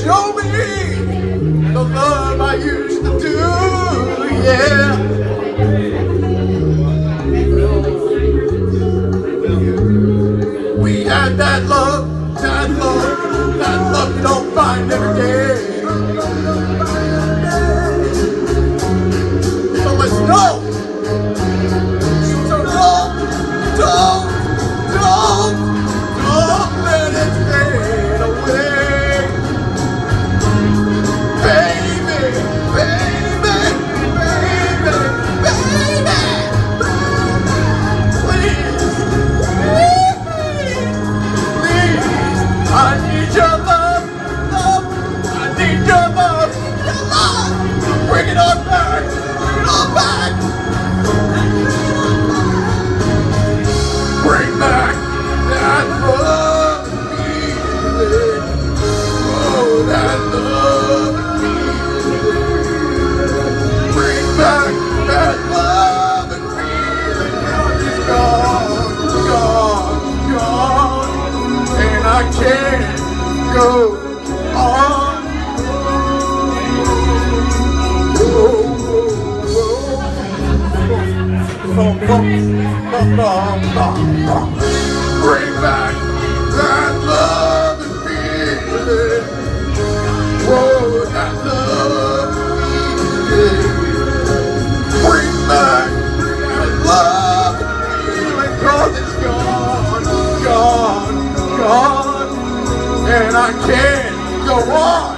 show me the love I used to do, yeah. We had that love you don't find every day. So let's go. So don't let it fade away. Baby, please, I need your love, I need your love, bring it on back, bring back that love feeling, oh, that love feeling, bring back that love and feeling, it's gone, and I can't go on. Bring back that love and feeling. Whoa, that love and feeling. Bring back that love and feeling. 'Cause it's gone, and I can't go on.